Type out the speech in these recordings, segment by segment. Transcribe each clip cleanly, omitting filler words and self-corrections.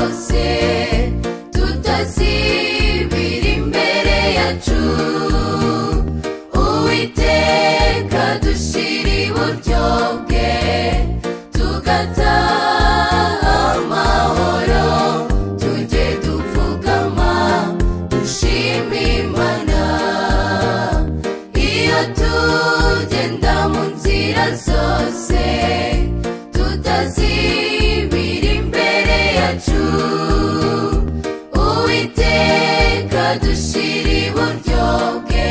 zose tutazibira imbere yacu. Uwiteka dushira iburyo bwe tugataha amahoro, tujye dupfukama dushima Imana. Iyo tugenda mu nzira zose tutazibira imbere yacu. Uwiteka dushira iburyo bwe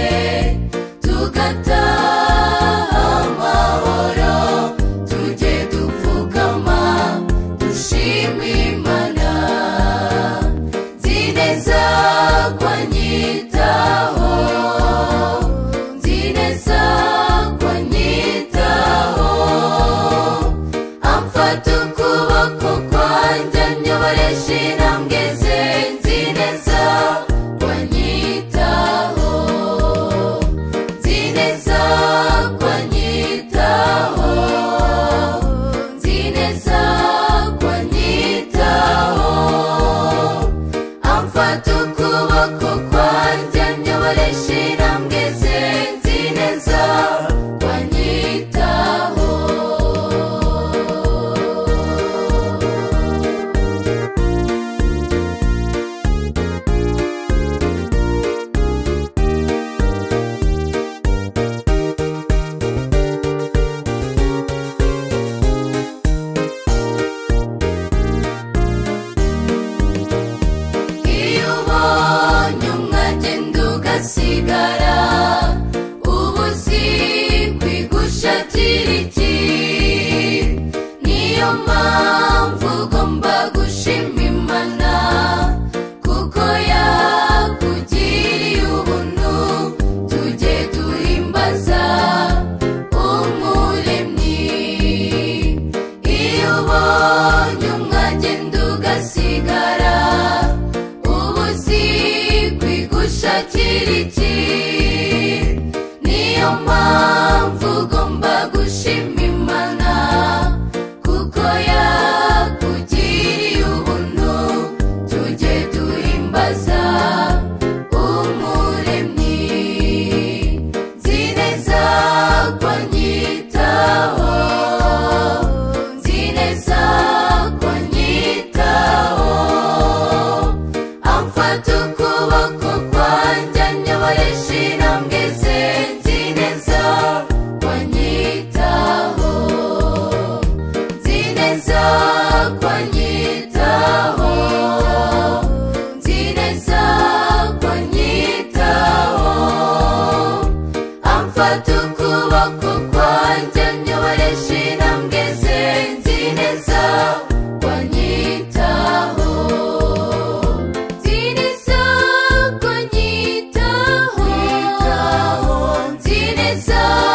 tugataha amahoro, tujye dupfukama dushima Imana. Nzi neza ko anyitaho, nzi neza ko anyitaho, amfata ukuboko kwanjye anyoboresha intambwe ze. Nzi neza ko anyitaho, nzi neza ko anyitaho, nzi neza ko anyitaho, amfata ukuboko kwanjye anyoboresha intambwe ze. Nzi neza ko anyitaho. Iyo ubonye umwe agenda ugasigara, uba uzi kwigushakira iki. Niyo mpamvu ugomba gushima Imana, kuko yakugiriye ubuntu. Tujye duhimbaza Umuremyi. Iyo ubonye umwe agenda ugasigara, uba uzi kwigushakira iki. Niyo mpamvu ugomba gushima Imana, kuko yakugiriye ubuntu. Tujye duhimbaza Umuremyi. Nzi neza ko anyitaho, nzi neza ko anyitaho, amfata ukuboko kwanjye anyoboresha intambwe ze. Nzi neza ko anyitaho, nzi neza ko anyitaho, nzi neza ko anyitaho, amfata ukuboko kwanjye anyoboresha intambwe ze. Nzi neza ko anyitaho, nzi neza ko anyitaho, nzi neza